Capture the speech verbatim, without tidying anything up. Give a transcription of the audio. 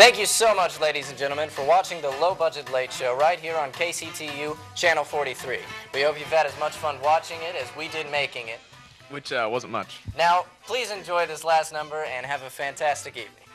Thank you so much, ladies and gentlemen, for watching the Low Budget Late Show right here on K C T U Channel forty-three. We hope you've had as much fun watching it as we did making it. Which uh, wasn't much. Now, please enjoy this last number and have a fantastic evening.